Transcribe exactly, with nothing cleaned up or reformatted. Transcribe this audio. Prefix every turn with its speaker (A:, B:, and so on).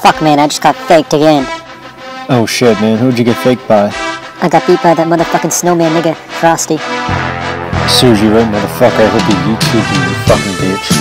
A: Fuck, man, I just got faked again.
B: Oh shit, man, who'd you get faked by?
A: I got beat by that motherfucking snowman nigga, Frosty.
B: Seriously, right, motherfucker? I hope you YouTube you, you fucking bitch.